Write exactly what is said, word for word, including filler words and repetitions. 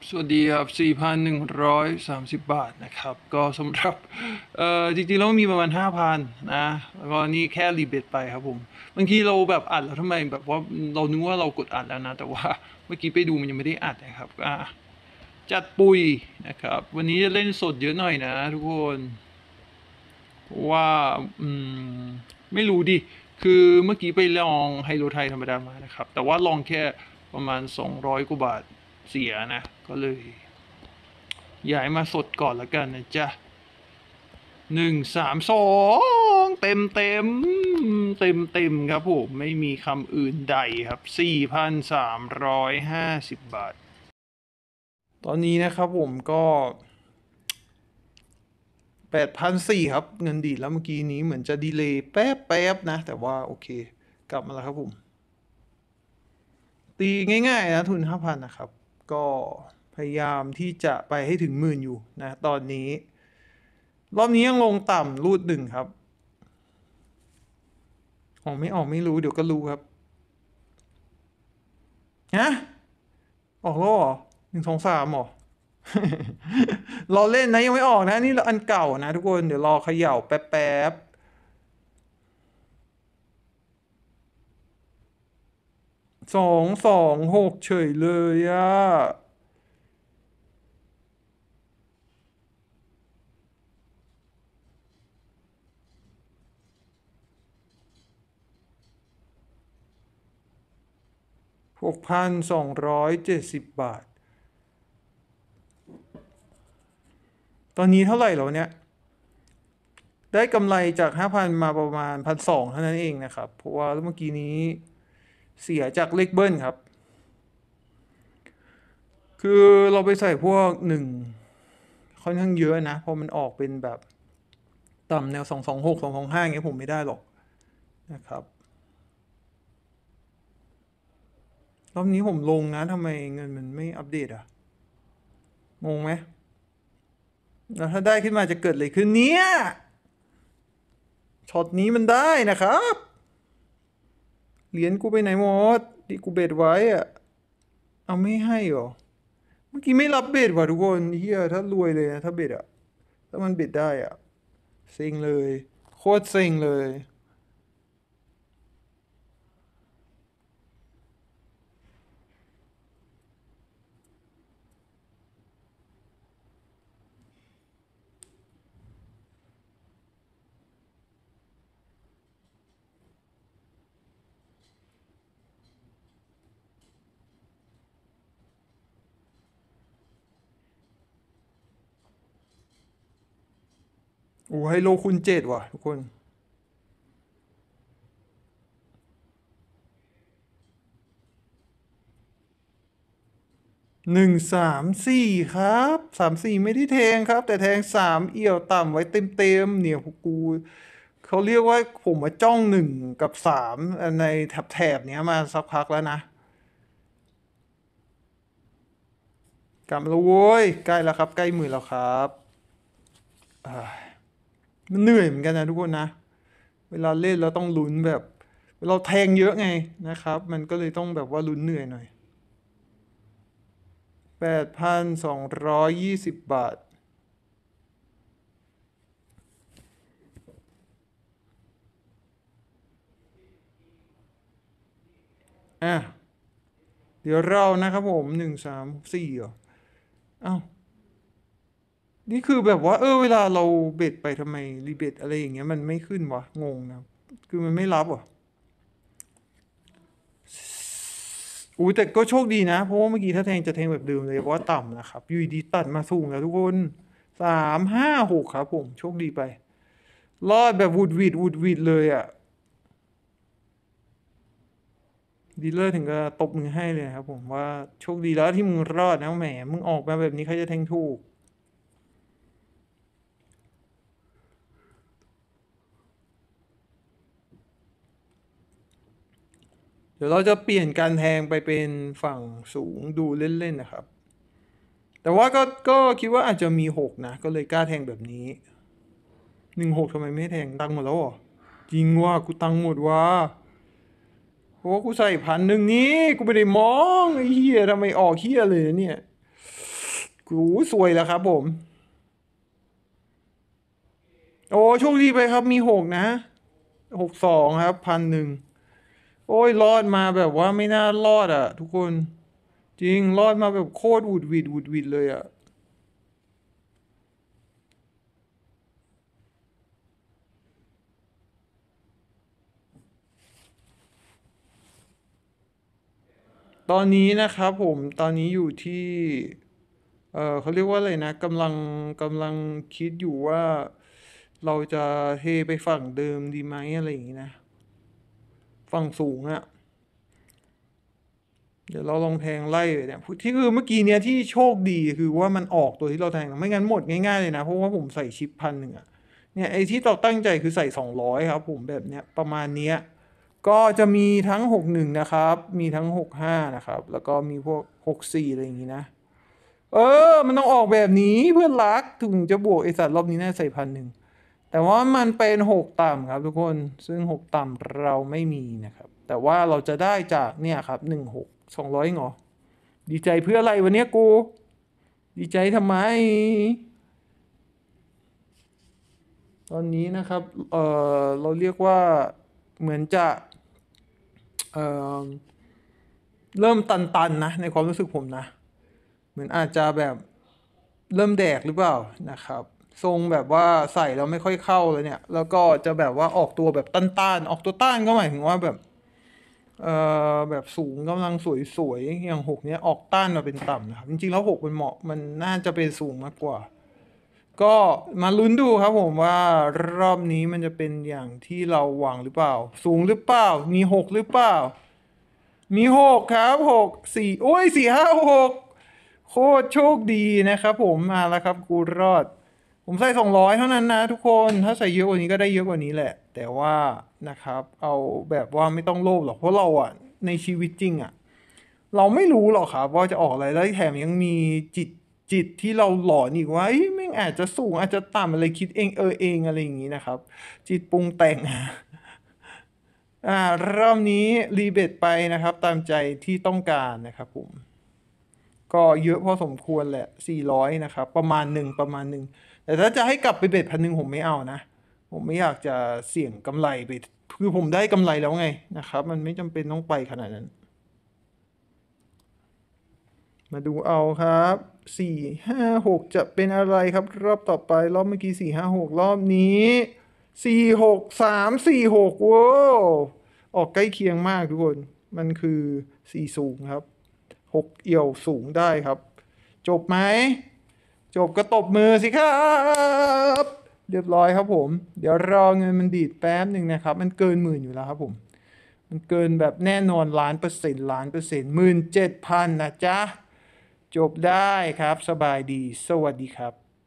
สวัสดีครับสี่พันหนึ่งร้อยสามสิบบาทนะครับก็สำหรับเอ่อจริงๆแล้วมีประมาณห้าพันนะแล้วก็นี่แค่รีเบทไปครับผมบางทีเราแบบอัดแล้วทำไมแบบว่าเรานึกว่าเรากดอัดแล้วนะแต่ว่าเมื่อกี้ไปดูมันยังไม่ได้อัดนะครับอ่ะจัดปุยนะครับวันนี้จะเล่นสดเยอะหน่อยนะทุกคนว่าอืมไม่รู้ดิคือเมื่อกี้ไปลองไฮโลไทยธรรมดามานะครับแต่ว่าลองแค่ประมาณสองร้อยกว่าบาทเสียนะก็เลย ย้ายมาสดก่อนละกันนะจ๊ะหนึ่งสามสองเต็มเต็มเต็มเต็มครับผมไม่มีคำอื่นใดครับสี่พันสามร้อยห้าสิบบาท ตอนนี้นะครับผมก็แปดพันสี่ครับเงินดีดแล้วเมื่อกี้นี้เหมือนจะดีเลย์แป๊บแป๊บนะ แต่ว่าโอเคกลับมาแล้วครับผม ตีง่ายๆนะทุนห้าพันนะครับ ก็พยายามที่จะไปให้ถึงหมื่นอยู่นะตอนนี้ รอบนี้ยังลงต่ำรูดหนึ่งครับออกไม่ออกไม่รู้เดี๋ยวก็รู้ครับฮะออกแล้วเหรอหนึ่งสองสามหรอ เราเล่นนะยังไม่ออกนะนี่อันเก่านะทุกคนเดี๋ยวรอเขย่าแป๊บๆสองสองหกเฉยเลยอะหกพันสองร้อยเจ็ดสิบบาทตอนนี้เท่าไหร่แล้วเนี่ยได้กำไรจากห้าพันมาประมาณพันสองเท่านั้นเองนะครับเพราะว่าเมื่อกี้นี้เสียจากเลขเบิ้ลครับคือเราไปใส่พวกหนึ่งค่อนข้างเยอะนะเพราะมันออกเป็นแบบต่ำแนวสองสองหกสองสองห้าอย่างเงี้ยผมไม่ได้หรอกนะครับรอบนี้ผมลงนะทำไมเงินมันไม่อัปเดตอะงงไหมแล้วถ้าได้ขึ้นมาจะเกิดอะไรขึ้นเนี่ยช็อตนี้มันได้นะครับเหรียญกูไปไหนหมดที่กูเบ็ดไว้อะเอาไม่ให้หรอเมื่อกี้ไม่รับเบ็ดว่ะทุกคนเฮียถ้ารวยเลยนะถ้าเบ็ดอะถ้ามันเบ็ดได้อะเซ็งเลยโคตรเซ็งเลยโอ้ไฮโลคูณเจ็ดว่ะทุกคนหนึ่งสามสี่ครับสามสี่ไม่ได้แทงครับแต่แทงสามเอี่ยวต่ำไว้เต็มเต็มเนี่ยพวกกู เขาเรียกว่าผมมาจ้องหนึ่งกับสามในแถบแถบเนี้ยมาสักพักแล้วนะกลับมาแล้วโว้ยใกล้แล้วครับใกล้หมื่นแล้วครับอ่ามันเหนื่อยเหมือนกันนะทุกคนนะเวลาเล่นเราต้องลุ้นแบบเราแทงเยอะไงนะครับมันก็เลยต้องแบบว่าลุ้นเหนื่อยหน่อยแปดพันสองร้อยยี่สิบบาทอ่ะเดี๋ยวเรานะครับผมหนึ่งสามสี่เหรออ้าวนี่คือแบบว่าเออเวลาเราเบ็ดไปทำไมรีเบ็ดอะไรอย่างเงี้ยมันไม่ขึ้นวะงงนะคือมันไม่รับเหรอ อุ้ยแต่ก็โชคดีนะเพราะว่าเมื่อกี้ถ้าแทงจะแทงแบบเดิมเลยเพราะว่าต่ำนะครับอยู่ดีตัดมาสูงแล้วทุกคนสามห้าหกครับผมโชคดีไปรอดแบบวุดวิดวุดวิดเลยอ่ะดีลเลอร์ถึงก็ตบมือให้เลยครับผมว่าโชคดีแล้วที่มึงรอดนะแหมมึงออกมาแบบนี้เขาจะแทงถูกเดี๋ยวเราจะเปลี่ยนการแทงไปเป็นฝั่งสูงดูเล่นๆนะครับแต่ว่าก็ก็คิดว่าอาจจะมีหกนะก็เลยกล้าแทงแบบนี้หนึ่งหกทำไมไม่แทงตังค์หมดแล้วเหรอจริงว่ากูตังค์หมดว่าเพราะว่ากูใส่พันหนึ่งนี้กูไม่ได้มองไอ้เหี้ยทำไมออกเหี้ยเลยเนี่ยกูสวยแล้วครับผมโอ้โชคดีไปครับมีหกนะหกสองครับพันหนึ่งโอ้ยรอดมาแบบว่าไม่น่ารอดอ่ะทุกคนจริงรอดมาแบบโคตรหวุดหวิดหวุดหวิดเลยอ่ะตอนนี้นะครับผมตอนนี้อยู่ที่เออเขาเรียกว่าอะไรนะกำลังกำลังคิดอยู่ว่าเราจะเทไปฝั่งเดิมดีไหมอะไรอย่างนี้นะฝั่งสูงอะ เดี๋ยวเราลองแทงไล่เลยเนี่ยที่คือเมื่อกี้เนี้ยที่โชคดีคือว่ามันออกตัวที่เราแทงไม่งั้นหมดง่ายๆเลยนะเพราะว่าผมใส่ชิปพันหนึ่งอะเนี่ยไอ้ที่เราตั้งใจคือใส่สองร้อยครับผมแบบเนี้ยประมาณเนี้ยก็จะมีทั้งหกหนึ่งนะครับมีทั้งหกห้านะครับแล้วก็มีพวกหกสี่อะไรอย่างงี้นะเออมันต้องออกแบบนี้เพื่อนรักถึงจะบวกไอสัตว์รอบนี้น่าใส่พันหนึ่งแต่ว่ามันเป็นหกต่ำครับทุกคนซึ่งหกต่ำเราไม่มีนะครับแต่ว่าเราจะได้จากเนี่ยครับหนึ่งหกสองร้อยเหรอ ดีใจเพื่ออะไรวันนี้กูดีใจทำไมตอนนี้นะครับเออเราเรียกว่าเหมือนจะเออเริ่มตันๆนะในความรู้สึกผมนะเหมือนอาจจะแบบเริ่มแดกหรือเปล่านะครับทรงแบบว่าใส่แล้วไม่ค่อยเข้าเลยเนี่ยแล้วก็จะแบบว่าออกตัวแบบต้านๆออกตัวต้านก็หมายถึงว่าแบบเออแบบสูงกำลังสวยๆอย่างหกเนี้ยออกต้านมาเป็นต่ำนะครับจริงๆแล้วหกมันเหมาะมันน่าจะเป็นสูงมากกว่า ก็มาลุ้นดูครับผมว่ารอบนี้มันจะเป็นอย่างที่เราหวังหรือเปล่าสูงหรือเปล่ามีหกหรือเปล่ามีหกครับหกสี่โอ้ยสี่ห้าหกโคตรโชคดีนะครับผมมาแล้วครับกูรอดผมใส่สองร้อยเท่านั้นนะทุกคนถ้าใส่เยอะกว่านี้ก็ได้เยอะกว่านี้แหละแต่ว่านะครับเอาแบบว่าไม่ต้องโลภหรอกเพราะเราอะในชีวิตจริงอะ เราไม่รู้หรอกครับว่าจะออกอะไรแล้วแถมยังมีจิตจิตที่เราหลอนอีกว่าเอ้ยแม่งอาจจะสูงอาจจะต่ำอะไรคิดเองเออเองอะไรอย่างนี้นะครับจิตปรุงแต่งอ่ารอบนี้รีเบทไปนะครับตามใจที่ต้องการนะครับผมก็เยอะพอสมควรแหละสี่ร้อยนะครับประมาณหนึ่งประมาณหนึ่งแต่ถ้าจะให้กลับไปเบ็ดพันหนึ่งผมไม่เอานะผมไม่อยากจะเสี่ยงกำไรไปคือผมได้กำไรแล้วไงนะครับมันไม่จำเป็นต้องไปขนาดนั้น มาดูเอาครับสี่ห้าหกจะเป็นอะไรครับรอบต่อไปรอบเมื่อกี้สี่ห้าหกรอบนี้สี่หกสามสี่หกโว้ออกใกล้เคียงมากทุกคนมันคือสี่สูงครับหกเอี่ยวสูงได้ครับจบไหมจบก็ตบมือสิครับเรียบร้อยครับผมเดี๋ยวรอเงินมันดีดแป๊บหนึ่งนะครับมันเกินหมื่นอยู่แล้วครับผมมันเกินแบบแน่นอนล้านเปอร์เซ็นต์ล้านเปอร์เซ็นต์หมื่นเจ็ดพันนะจ๊ะ จบได้ครับสบายดีสวัสดีครับ